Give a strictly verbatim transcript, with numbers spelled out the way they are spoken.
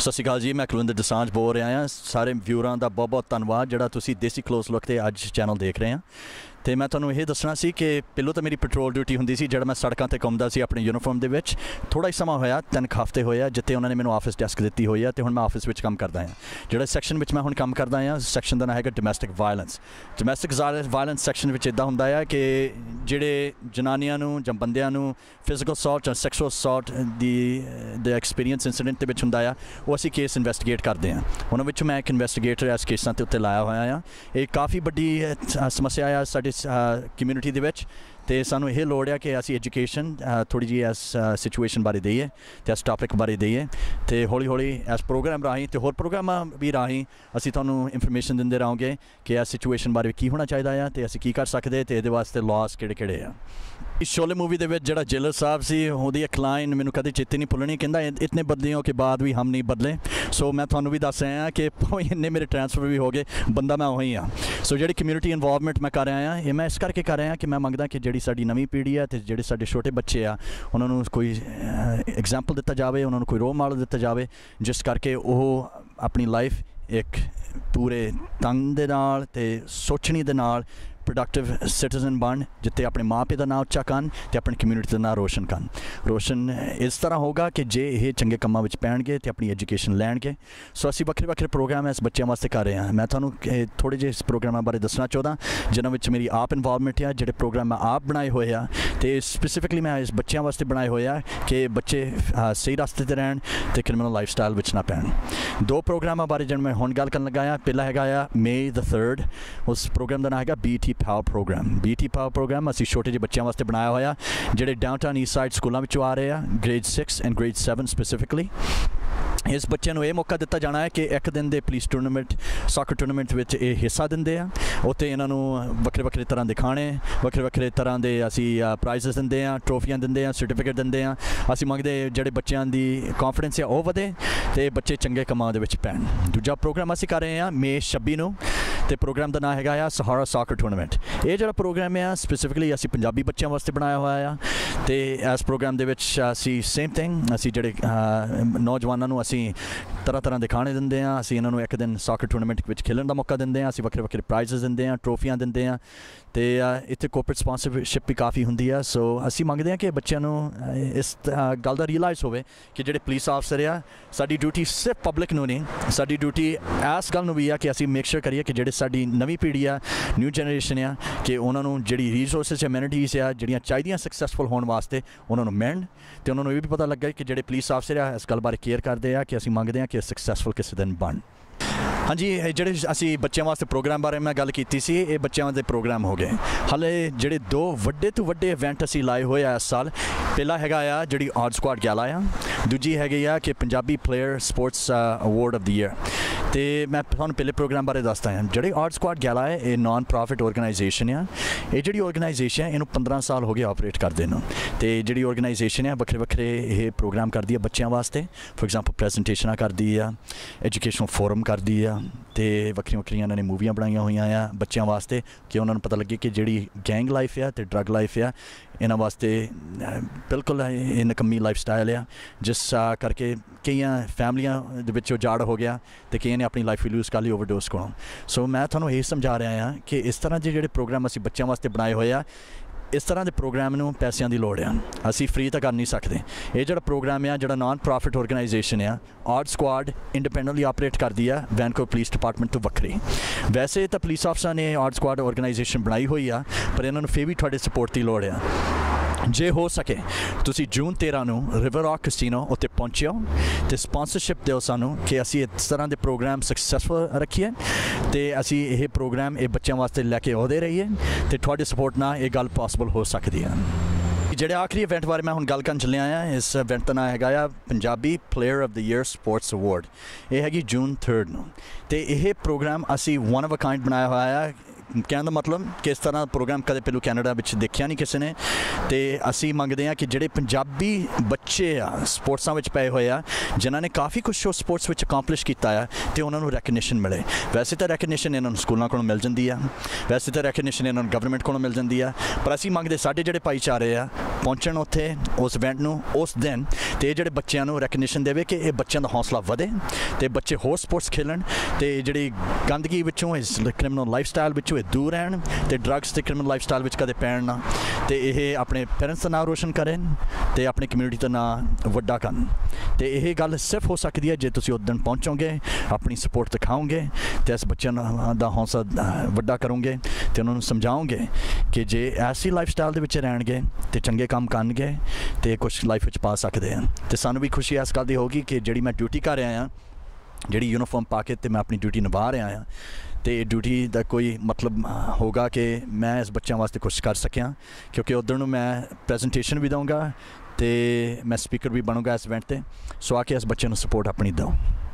ਸਤਿ ਸ਼੍ਰੀ ਅਕਾਲ ਜੀ, ਮੈਂ ਕੁਲਵਿੰਦਰ ਦਸਾਂਝ ਬੋਲ ਰਿਹਾ ਹਾਂ। ਸਾਰੇ ਵਿਊਰਾਂ ਦਾ ਬਹੁਤ ਬਹੁਤ ਧੰਨਵਾਦ ਜਿਹੜਾ ਤੁਸੀਂ ਦੇਸੀ ਕਲੋਜ਼ ਲੁੱਕ 'ਤੇ ਅੱਜ ਚੈਨਲ ਦੇਖ ਰਹੇ ਹਾਂ। ਅਤੇ ਮੈਂ ਤੁਹਾਨੂੰ ਇਹ ਦੱਸਣਾ ਸੀ ਕਿ ਪਹਿਲੋਂ ਤਾਂ ਮੇਰੀ ਪੈਟਰੋਲ ਡਿਊਟੀ ਹੁੰਦੀ ਸੀ, ਜਿਹੜਾ ਮੈਂ ਸੜਕਾਂ 'ਤੇ ਘੁੰਮਦਾ ਸੀ ਆਪਣੀ ਯੂਨੀਫਾਰਮ ਦੇ ਵਿੱਚ। ਥੋੜ੍ਹਾ ਹੀ ਸਮਾਂ ਹੋਇਆ, ਤਿੰਨ ਕੁ ਹਫ਼ਤੇ ਹੋਏ ਆ ਜਿੱਥੇ ਉਹਨਾਂ ਨੇ ਮੈਨੂੰ ਆਫਿਸ ਡੈਸਕ ਦਿੱਤੀ ਹੋਈ ਆ, ਅਤੇ ਹੁਣ ਮੈਂ ਆਫਿਸ ਵਿੱਚ ਕੰਮ ਕਰਦਾ ਹਾਂ। ਜਿਹੜਾ ਸੈਕਸ਼ਨ ਵਿੱਚ ਮੈਂ ਹੁਣ ਕੰਮ ਕਰਦਾ ਹਾਂ, ਸੈਕਸ਼ਨ ਦਾ ਨਾਂ ਹੈਗਾ domestic violence. Domestic violence section ਵਿੱਚ ਇੱਦਾਂ ਹੁੰਦਾ ਆ ਕਿ ਜਿਹੜੇ ਜਨਾਨੀਆਂ ਨੂੰ ਜਾਂ ਬੰਦਿਆਂ ਨੂੰ ਫਿਜ਼ੀਕਲ ਅਸੌਲਟ ਜਾਂ ਸੈਕਸ਼ੂਅਲ ਅਸੌਲਟ ਦੀ ਦੇ ਐਕਸਪੀਰੀਅੰਸ ਇੰਸੀਡੈਂਟ ਦੇ ਵਿੱਚ ਹੁੰਦਾ ਆ, ਉਹ ਅਸੀਂ ਕੇਸ ਇਨਵੈਸਟੀਗੇਟ ਕਰਦੇ ਹਾਂ। ਉਹਨਾਂ ਵਿੱਚੋਂ ਮੈਂ ਇੱਕ ਇਨਵੈਸਟੀਗੇਟਰ ਇਸ ਕੇਸਾਂ 'ਤੇ ਉੱਤੇ ਲਾਇਆ ਹੋਇਆ ਆ। ਇਹ ਕਾਫੀ ਵੱਡੀ ਸਮੱਸਿਆ ਆ ਸਾਡੀ ਕਮਿਊਨਿਟੀ ਦੇ ਵਿੱਚ, ਅਤੇ ਸਾਨੂੰ ਇਹ ਲੋੜ ਆ ਕਿ ਅਸੀਂ ਐਜੂਕੇਸ਼ਨ ਥੋੜ੍ਹੀ ਜਿਹੀ ਇਸ ਸਿਚੁਏਸ਼ਨ ਬਾਰੇ ਦਈਏ ਅਤੇ ਇਸ ਟੌਪਿਕ ਬਾਰੇ ਦਈਏ। ਅਤੇ ਹੌਲੀ ਹੌਲੀ ਇਸ ਪ੍ਰੋਗਰਾਮ ਰਾਹੀਂ ਅਤੇ ਹੋਰ ਪ੍ਰੋਗਰਾਮਾਂ ਵੀ ਰਾਹੀਂ ਅਸੀਂ ਤੁਹਾਨੂੰ ਇਨਫੋਰਮੇਸ਼ਨ ਦਿੰਦੇ ਰਹਾਂਗੇ ਕਿ ਇਸ ਸਿਚੁਏਸ਼ਨ ਬਾਰੇ ਕੀ ਹੋਣਾ ਚਾਹੀਦਾ ਆ ਅਤੇ ਅਸੀਂ ਕੀ ਕਰ ਸਕਦੇ ਅਤੇ ਇਹਦੇ ਵਾਸਤੇ ਲਾਜ਼ ਕਿਹੜੇ ਕਿਹੜੇ ਆ। ਇਸ ਸ਼ੋਲੇ ਮੂਵੀ ਦੇ ਵਿੱਚ ਜਿਹੜਾ ਜੇਲਰ ਸਾਹਿਬ ਸੀ, ਉਹਦੀ ਇੱਕ ਲਾਈਨ ਮੈਨੂੰ ਕਦੇ ਚੇਤੇ ਨਹੀਂ ਭੁੱਲਣੀ, ਕਹਿੰਦਾ ਇਤਨੇ ਬਦਲਿਆਂ ਕੇ ਬਾਅਦ ਵੀ ਹਮ ਨਹੀਂ ਬਦਲੇ। ਸੋ ਮੈਂ ਤੁਹਾਨੂੰ ਵੀ ਦੱਸ ਰਿਹਾ ਕਿ ਇੰਨੇ ਮੇਰੇ ਟ੍ਰਾਂਸਫਰ ਵੀ ਹੋ ਗਏ, ਬੰਦਾ ਮੈਂ ਉਹੀ ਹਾਂ। ਸੋ ਜਿਹੜੀ ਕਮਿਊਨਿਟੀ ਇਨਵੋਲਵਮੈਂਟ ਮੈਂ ਕਰ ਰਿਹਾ ਹਾਂ, ਇਹ ਮੈਂ ਇਸ ਕਰਕੇ ਕਰ ਰਿਹਾ ਕਿ ਮੈਂ ਮੰਗਦਾ ਕਿ ਜਿਹੜੀ ਸਾਡੀ ਨਵੀਂ ਪੀੜ੍ਹੀ ਹੈ ਅਤੇ ਜਿਹੜੇ ਸਾਡੇ ਛੋਟੇ ਬੱਚੇ ਆ, ਉਹਨਾਂ ਨੂੰ ਕੋਈ ਐਗਜ਼ਾਮਪਲ ਦਿੱਤਾ ਜਾਵੇ, ਉਹਨਾਂ ਨੂੰ ਕੋਈ ਰੋਲ ਮਾਡਲ ਦਿੱਤਾ ਜਾਵੇ, ਜਿਸ ਕਰਕੇ ਉਹ ਆਪਣੀ ਲਾਈਫ ਇੱਕ ਪੂਰੇ ਢੰਗ ਦੇ ਨਾਲ ਅਤੇ ਸੋਚਣੀ ਦੇ ਨਾਲ ਪ੍ਰੋਡਕਟਿਵ ਸਿਟੀਜ਼ਨ ਬਣ, ਜਿੱਥੇ ਆਪਣੇ ਮਾਂ ਪਿਓ ਦਾ ਨਾਂ ਉੱਚਾ ਕਰਨ ਅਤੇ ਆਪਣੀ ਕਮਿਊਨਿਟੀ ਦਾ ਨਾਂ ਰੋਸ਼ਨ ਕਰਨ। ਰੋਸ਼ਨ ਇਸ ਤਰ੍ਹਾਂ ਹੋਗਾ ਕਿ ਜੇ ਇਹ ਚੰਗੇ ਕੰਮਾਂ ਵਿੱਚ ਪੈਣਗੇ ਅਤੇ ਆਪਣੀ ਐਜੂਕੇਸ਼ਨ ਲੈਣਗੇ। ਸੋ ਅਸੀਂ ਵੱਖਰੇ ਵੱਖਰੇ ਪ੍ਰੋਗਰਾਮ ਇਸ ਬੱਚਿਆਂ ਵਾਸਤੇ ਕਰ ਰਹੇ ਹਾਂ। ਮੈਂ ਤੁਹਾਨੂੰ ਥੋੜ੍ਹੇ ਜਿਹੇ ਇਸ ਪ੍ਰੋਗਰਾਮਾਂ ਬਾਰੇ ਦੱਸਣਾ ਚਾਹੁੰਦਾ, ਜਿਨ੍ਹਾਂ ਵਿੱਚ ਮੇਰੀ ਆਪ ਇਨਵੋਲਵਮੈਂਟ ਆ। ਜਿਹੜੇ ਪ੍ਰੋਗਰਾਮ ਮੈਂ ਆਪ ਬਣਾਏ ਹੋਏ ਆ ਅਤੇ ਸਪੈਸੀਫਿਕਲੀ ਮੈਂ ਇਸ ਬੱਚਿਆਂ ਵਾਸਤੇ ਬਣਾਏ ਹੋਏ ਆ ਕਿ ਬੱਚੇ ਸਹੀ ਰਸਤੇ 'ਤੇ ਰਹਿਣ ਅਤੇ ਕ੍ਰਿਮੀਨਲ ਲਾਈਫ ਸਟਾਈਲ ਵਿੱਚ ਨਾ ਪੈਣ। ਦੋ ਪ੍ਰੋਗਰਾਮਾਂ ਬਾਰੇ ਜਿਹਨਾਂ ਮੈਂ ਹੁਣ ਗੱਲ ਕਰਨ ਲੱਗਾ ਆ, ਪਹਿਲਾ ਹੈਗਾ ਆ ਮੇ ਦ ਥਰਡ। ਉਸ ਪ੍ਰੋਗਰਾਮ ਦਾ ਨਾਂ ਹੈਗਾ B T power program. B T power program ਅਸੀਂ ਛੋਟੇ ਜਿਹੇ ਬੱਚਿਆਂ ਵਾਸਤੇ ਬਣਾਇਆ ਹੋਇਆ, ਜਿਹੜੇ ਡਾਊਨਟਾਊਨ ਈਸਟ ਸਾਈਡ ਸਕੂਲਾਂ ਵਿੱਚੋਂ ਆ ਰਹੇ ਆ, grade six and grade seven specifically. ਇਸ ਬੱਚਿਆਂ ਨੂੰ ਇਹ ਮੌਕਾ ਦਿੱਤਾ ਜਾਣਾ ਹੈ ਕਿ ਇੱਕ ਦਿਨ ਦੇ ਪੁਲਿਸ ਟੂਰਨਾਮੈਂਟ, ਸਾਕਰ ਟੂਰਨਾਮੈਂਟ ਵਿੱਚ ਇਹ ਹਿੱਸਾ ਦਿੰਦੇ ਆ। ਉੱਥੇ ਇਹਨਾਂ ਨੂੰ ਵੱਖਰੇ ਵੱਖਰੇ ਤਰ੍ਹਾਂ ਦੇ ਖਾਣੇ, ਵੱਖਰੇ ਵੱਖਰੇ ਤਰ੍ਹਾਂ ਦੇ ਅਸੀਂ ਪ੍ਰਾਈਜ਼ਸ ਦਿੰਦੇ ਹਾਂ, ਟਰੋਫੀਆਂ ਦਿੰਦੇ ਹਾਂ, ਸਰਟੀਫਿਕੇਟ ਦਿੰਦੇ ਹਾਂ। ਅਸੀਂ ਮੰਗਦੇ ਜਿਹੜੇ ਬੱਚਿਆਂ ਦੀ ਕੌਨਫੀਡੈਂਸ ਆ ਉਹ ਵਧੇ ਅਤੇ ਬੱਚੇ ਚੰਗੇ ਕੰਮਾਂ ਦੇ ਵਿੱਚ ਪੈਣ। ਦੂਜਾ ਪ੍ਰੋਗਰਾਮ ਅਸੀਂ ਕਰ ਰਹੇ ਹਾਂ ਮੇ ਛੱਬੀ ਨੂੰ, ਅਤੇ ਪ੍ਰੋਗਰਾਮ ਦਾ ਨਾਂ ਹੈਗਾ ਆ ਸਹਾਰਾ ਸਾਕਰ ਟੂਰਨਾਮੈਂਟ। ਇਹ ਜਿਹੜਾ ਪ੍ਰੋਗਰਾਮ ਆ ਸਪੈਸੀਫਿਕਲੀ ਅਸੀਂ ਪੰਜਾਬੀ ਬੱਚਿਆਂ ਵਾਸਤੇ ਬਣਾਇਆ ਹੋਇਆ ਆ। ਅਤੇ ਇਸ ਪ੍ਰੋਗਰਾਮ ਦੇ ਵਿੱਚ ਅਸੀਂ ਸੇਮ ਥਿੰਗ, ਅਸੀਂ ਜਿਹੜੇ ਨੌਜਵਾਨਾਂ ਨੂੰ ਅਸੀਂ ਤਰ੍ਹਾਂ ਤਰ੍ਹਾਂ ਦੇ ਖਾਣੇ ਦਿੰਦੇ ਹਾਂ। ਅਸੀਂ ਇਹਨਾਂ ਨੂੰ ਇੱਕ ਦਿਨ ਸਾਕਰ ਟੂਰਨਾਮੈਂਟ ਵਿੱਚ ਖੇਲਣ ਦਾ ਮੌਕਾ ਦਿੰਦੇ ਹਾਂ। ਅਸੀਂ ਵੱਖਰੇ ਵੱਖਰੇ ਪ੍ਰਾਈਜ਼ਸ ਦਿੰਦੇ ਹਾਂ, ਟਰੋਫੀਆਂ ਦਿੰਦੇ ਹਾਂ, ਅਤੇ ਇੱਥੇ ਕੋਰਪੋਰੇਟ ਸਪਾਂਸਰਸ਼ਿਪ ਵੀ ਕਾਫੀ ਹੁੰਦੀ ਆ। ਸੋ ਅਸੀਂ ਮੰਗਦੇ ਹਾਂ ਕਿ ਬੱਚਿਆਂ ਨੂੰ ਇਸ ਗੱਲ ਦਾ ਰੀਅਲਾਈਜ਼ ਹੋਵੇ ਕਿ ਜਿਹੜੇ ਪੁਲਿਸ ਆਫਸਰ ਆ, ਸਾਡੀ ਡਿਊਟੀ ਸਿਰਫ ਪਬਲਿਕ ਨੂੰ ਨਹੀਂ, ਸਾਡੀ ਡਿਊਟੀ ਇਸ ਗੱਲ ਨੂੰ ਵੀ ਆ ਕਿ ਅਸੀਂ ਮੇਕ ਸ਼ੋਰ ਕਰੀਏ ਕਿ ਜਿਹੜੇ ਸਾਡੀ ਨਵੀਂ ਪੀੜ੍ਹੀ ਆ, ਨਿਊ ਜਨਰੇਸ਼ਨ ਆ, ਕਿ ਉਹਨਾਂ ਨੂੰ ਜਿਹੜੀ ਰਿਸੋਰਸਿਸ ਐਮੈਨਿਟੀਜ਼ ਆ ਜਿਹੜੀਆਂ ਚਾਹੀਦੀਆਂ ਸਕਸੈਸਫੁਲ ਹੋਣ ਵਾਸਤੇ, ਉਹਨਾਂ ਨੂੰ ਮਿਲਣ। ਅਤੇ ਉਹਨਾਂ ਨੂੰ ਇਹ ਵੀ ਪਤਾ ਲੱਗਾ ਕਿ ਜਿਹੜੇ ਪੁਲਿਸ ਆਫਸਰ ਆ ਇਸ ਗੱਲ ਬਾਰੇ ਕੇਅਰ ਕਰਦੇ ਆ ਕਿ ਅਸੀਂ ਮੰਗਦੇ ਹਾਂ ਕਿ ਸਕਸੈਸਫੁਲ ਕਿਸੇ ਦਿਨ ਬਣ। ਹਾਂਜੀ, ਜਿਹੜੇ ਅਸੀਂ ਬੱਚਿਆਂ ਵਾਸਤੇ ਪ੍ਰੋਗਰਾਮ ਬਾਰੇ ਮੈਂ ਗੱਲ ਕੀਤੀ ਸੀ, ਇਹ ਬੱਚਿਆਂ ਦੇ ਪ੍ਰੋਗਰਾਮ ਹੋ ਗਏ। ਹਾਲੇ ਜਿਹੜੇ ਦੋ ਵੱਡੇ ਤੋਂ ਵੱਡੇ ਇਵੈਂਟ ਅਸੀਂ ਲਾਏ ਹੋਏ ਆ ਇਸ ਸਾਲ, ਪਹਿਲਾ ਹੈਗਾ ਆ ਜਿਹੜੀ ਆਡ ਸਕੁਆਡ ਗੈਲਾ ਆ, ਦੂਜੀ ਹੈਗੀ ਆ ਕਿ Punjabi player sports award of the year. ਅਤੇ ਮੈਂ ਤੁਹਾਨੂੰ ਪਹਿਲੇ ਪ੍ਰੋਗਰਾਮ ਬਾਰੇ ਦੱਸਦਾ ਹਾਂ। ਜਿਹੜੇ ਆਡ ਸਕੁਆਡ ਗੈਲਾ ਹੈ, ਇਹ ਨਾਨ ਪ੍ਰੋਫਿਟ ਔਰਗਨਾਈਜੇਸ਼ਨ ਆ। ਇਹ ਜਿਹੜੀ ਔਰਗਨਾਈਜੇਸ਼ਨ ਹੈ, ਇਹਨੂੰ ਪੰਦਰਾਂ ਸਾਲ ਹੋ ਗਏ ਆਪਰੇਟ ਕਰਦੇ ਨੂੰ। ਅਤੇ ਜਿਹੜੀ ਔਰਗਨਾਈਜੇਸ਼ਨ ਹੈ ਵੱਖਰੇ ਵੱਖਰੇ ਇਹ ਪ੍ਰੋਗਰਾਮ ਕਰਦੀ ਹੈ ਬੱਚਿਆਂ ਵਾਸਤੇ। ਫੋਰ ਐਗਜ਼ਾਮਪਲ ਪ੍ਰੈਜੈਂਟੇਸ਼ਨਾਂ ਕਰਦੀ ਆ, ਐਜੂਕੇਸ਼ਨਲ ਫੋਰਮ ਕਰਦੀ ਆ, ਅਤੇ ਵੱਖਰੀਆਂ ਵੱਖਰੀਆਂ ਇਹਨਾਂ ਨੇ ਮੂਵੀਆਂ ਬਣਾਈਆਂ ਹੋਈਆਂ ਆ ਬੱਚਿਆਂ ਵਾਸਤੇ ਕਿ ਉਹਨਾਂ ਨੂੰ ਪਤਾ ਲੱਗੇ ਕਿ ਜਿਹੜੀ ਗੈਂਗ ਲਾਈਫ ਆ ਅਤੇ ਡਰੱਗ ਲਾਈਫ ਆ, ਇਹਨਾਂ ਵਾਸਤੇ ਬਿਲਕੁਲ ਇਹ ਨਕੰਮੀ ਲਾਈਫ ਸਟਾਈਲ ਆ, ਜਿਸ ਕਰਕੇ ਕਈਆਂ ਫੈਮਲੀਆਂ ਦੇ ਵਿੱਚ ਉਜਾੜ ਹੋ ਗਿਆ ਅਤੇ ਕਈਆਂ ਨੇ ਆਪਣੀ ਲਾਈਫ ਵੀ ਲੂਜ਼ ਕਰ ਲਈ ਓਵਰਡੋਜ਼ ਕੋਲੋਂ। ਸੋ ਮੈਂ ਤੁਹਾਨੂੰ ਇਹ ਸਮਝਾ ਰਿਹਾ ਹਾਂ ਕਿ ਇਸ ਤਰ੍ਹਾਂ ਦੇ ਜਿਹੜੇ ਪ੍ਰੋਗਰਾਮ ਅਸੀਂ ਬੱਚਿਆਂ ਵਾਸਤੇ ਬਣਾਏ ਹੋਏ ਆ, ਇਸ ਤਰ੍ਹਾਂ ਦੇ ਪ੍ਰੋਗਰਾਮ ਨੂੰ ਪੈਸਿਆਂ ਦੀ ਲੋੜ ਆ, ਅਸੀਂ ਫ੍ਰੀ ਤਾਂ ਕਰ ਨਹੀਂ ਸਕਦੇ। ਇਹ ਜਿਹੜਾ ਪ੍ਰੋਗਰਾਮ ਆ, ਜਿਹੜਾ ਨਾਨ ਪ੍ਰੋਫਿਟ ਔਰਗਨਾਈਜੇਸ਼ਨ ਆ, ਆਡ ਸਕੁਆਡ ਇੰਡੀਪੈਂਡੈਂਟਲੀ ਆਪਰੇਟ ਕਰਦੀ ਆ ਵੈਨਕੂਵਰ ਪੁਲਿਸ ਡਿਪਾਰਟਮੈਂਟ ਤੋਂ ਵੱਖਰੀ। ਵੈਸੇ ਤਾਂ ਪੁਲਿਸ ਅਫਸਰਾਂ ਨੇ ਆਡ ਸਕੁਆਡ ਔਰਗਨਾਈਜੇਸ਼ਨ ਬਣਾਈ ਹੋਈ ਆ, ਪਰ ਇਹਨਾਂ ਨੂੰ ਫਿਰ ਵੀ ਤੁਹਾਡੇ ਸਪੋਰਟ ਦੀ ਲੋੜ ਆ। ਜੇ ਹੋ ਸਕੇ ਤੁਸੀਂ ਜੂਨ ਤੇਰ੍ਹਾਂ ਨੂੰ ਰਿਵਰ ਰੌਕ ਕੈਸੀਨੋ ਉੱਤੇ ਪਹੁੰਚਿਓ ਅਤੇ ਸਪਾਂਸਰਸ਼ਿਪ ਦਿਓ ਸਾਨੂੰ ਕਿ ਅਸੀਂ ਇਸ ਤਰ੍ਹਾਂ ਦੇ ਪ੍ਰੋਗਰਾਮ ਸਕਸੈਸਫੁਲ ਰੱਖੀਏ ਅਤੇ ਅਸੀਂ ਇਹ ਪ੍ਰੋਗਰਾਮ ਇਹ ਬੱਚਿਆਂ ਵਾਸਤੇ ਲੈ ਕੇ ਆਉਂਦੇ ਰਹੀਏ, ਅਤੇ ਤੁਹਾਡੇ ਸਪੋਰਟ ਨਾਲ ਇਹ ਗੱਲ ਪੋਸੀਬਲ ਹੋ ਸਕਦੀ ਹੈ। ਜਿਹੜੇ ਆਖਰੀ ਇਵੈਂਟ ਬਾਰੇ ਮੈਂ ਹੁਣ ਗੱਲ ਕਰਨ ਚੱਲਿਆ ਹਾਂ, ਇਸ ਇਵੈਂਟ ਦਾ ਨਾਂ ਹੈਗਾ ਆ Punjabi player of the year sports award. ਇਹ ਹੈਗੀ ਜੂਨ ਥਰਡ ਨੂੰ, ਅਤੇ ਇਹ ਪ੍ਰੋਗਰਾਮ ਅਸੀਂ ਵਨ ਆਫ ਅ ਕਾਇੰਡ ਬਣਾਇਆ ਹੋਇਆ ਆ। ਕਹਿਣ ਦਾ ਮਤਲਬ ਕਿ ਇਸ ਤਰ੍ਹਾਂ ਦਾ ਪ੍ਰੋਗਰਾਮ ਕਦੇ ਪਹਿਲਾਂ ਕੈਨੇਡਾ ਵਿੱਚ ਦੇਖਿਆ ਨਹੀਂ ਕਿਸੇ ਨੇ। ਅਤੇ ਅਸੀਂ ਮੰਗਦੇ ਹਾਂ ਕਿ ਜਿਹੜੇ ਪੰਜਾਬੀ ਬੱਚੇ ਆ ਸਪੋਰਟਸਾਂ ਵਿੱਚ ਪਏ ਹੋਏ ਆ, ਜਿਨ੍ਹਾਂ ਨੇ ਕਾਫੀ ਕੁਛ ਸਪੋਰਟਸ ਵਿੱਚ ਅਕਾਂਪਲਿਸ਼ ਕੀਤਾ ਆ, ਅਤੇ ਉਹਨਾਂ ਨੂੰ ਰੈਕਗਨੀਸ਼ਨ ਮਿਲੇ। ਵੈਸੇ ਤਾਂ ਰੈਕਗਨੀਸ਼ਨ ਇਹਨਾਂ ਨੂੰ ਸਕੂਲਾਂ ਕੋਲੋਂ ਮਿਲ ਜਾਂਦੀ ਆ, ਵੈਸੇ ਤਾਂ ਰੈਕਗਨੀਸ਼ਨ ਇਹਨਾਂ ਨੂੰ ਗਵਰਨਮੈਂਟ ਕੋਲੋਂ ਮਿਲ ਜਾਂਦੀ ਆ, ਪਰ ਅਸੀਂ ਮੰਗਦੇ ਸਾਡੇ ਜਿਹੜੇ ਭਾਈਚਾਰੇ ਆ ਪਹੁੰਚਣ ਉੱਥੇ ਉਸ ਇਵੈਂਟ ਨੂੰ ਉਸ ਦਿਨ, ਤੇ ਜਿਹੜੇ ਬੱਚਿਆਂ ਨੂੰ ਰੈਕਗਨੀਸ਼ਨ ਦੇਵੇ ਕਿ ਇਹ ਬੱਚਿਆਂ ਦਾ ਹੌਸਲਾ ਵਧੇ ਤੇ ਬੱਚੇ ਹੋਰ ਸਪੋਰਟਸ ਖੇਲਣ ਤੇ ਜਿਹੜੀ ਗੰਦਗੀ ਵਿੱਚੋਂ, ਇਸ ਕ੍ਰਿਮੀਨਲ ਲਾਈਫ ਸਟਾਈਲ ਵਿੱਚੋਂ ਇਹ ਦੂਰ ਰਹਿਣ ਤੇ ਡਰੱਗਸ ਤੇ ਕ੍ਰਿਮੀਨਲ ਲਾਈਫ ਸਟਾਈਲ ਵਿੱਚ ਕਦੇ ਪੈਣ ਨਾ, ਤੇ ਇਹ ਆਪਣੇ ਪੇਰੈਂਟਸ ਦਾ ਨਾਮ ਰੋਸ਼ਨ ਕਰਨ ਤੇ ਆਪਣੀ ਕਮਿਊਨਿਟੀ ਦਾ ਨਾਮ ਵੱਡਾ ਕਰਨ। ਤੇ ਇਹ ਗੱਲ ਸਿਰਫ ਹੋ ਸਕਦੀ ਹੈ ਜੇ ਤੁਸੀਂ ਉਸ ਦਿਨ ਪਹੁੰਚੋਗੇ, ਆਪਣੀ ਸਪੋਰਟ ਦਿਖਾਓਗੇ ਤੇ ਇਸ ਬੱਚਿਆਂ ਦਾ ਹੌਸਲਾ ਵੱਡਾ ਕਰੋਗੇ ਤੇ ਉਹਨਾਂ ਨੂੰ ਸਮਝਾਓਗੇ ਕਿ ਜੇ ਐਸੀ ਲਾਈਫ ਸਟਾਈਲ ਦੇ ਵਿੱਚ ਰਹਿਣਗੇ ਤੇ ਚੰਗੇ ਕੰਮ ਕਰਨਗੇ ਤੇ ਕੁਛ ਲਾਈਫ ਵਿੱਚ ਪਾ ਸਕਦੇ ਆ। ਤੇ ਸਾਨੂੰ ਵੀ ਖੁਸ਼ੀ ਇਸ ਗੱਲ ਦੀ ਹੋਗੀ ਕਿ ਜਿਹੜੀ ਮੈਂ ਡਿਊਟੀ ਕਰ ਰਿਹਾ ਹਾਂ, ਜਿਹੜੀ ਯੂਨੀਫਾਰਮ ਪਾ ਕੇ ਤੇ ਮੈਂ ਆਪਣੀ ਡਿਊਟੀ ਨਿਭਾ ਰਿਹਾ ਹਾਂ, ਤੇ ਡਿਊਟੀ ਦਾ ਕੋਈ ਮਤਲਬ ਹੋਗਾ ਕਿ ਮੈਂ ਇਸ ਬੱਚਿਆਂ ਵਾਸਤੇ ਕੁਛ ਕਰ ਸਕਿਆ, ਕਿਉਂਕਿ ਉੱਧਰ ਨੂੰ ਮੈਂ ਪ੍ਰੈਜੈਂਟੇਸ਼ਨ ਵੀ ਦਊਂਗਾ ਤੇ ਮੈਂ ਸਪੀਕਰ ਵੀ ਬਣੂੰਗਾ ਇਸ ਇਵੈਂਟ 'ਤੇ। ਸੋ ਆ ਕੇ ਇਸ ਬੱਚੇ ਨੂੰ ਸਪੋਰਟ ਆਪਣੀ ਦਿਓ।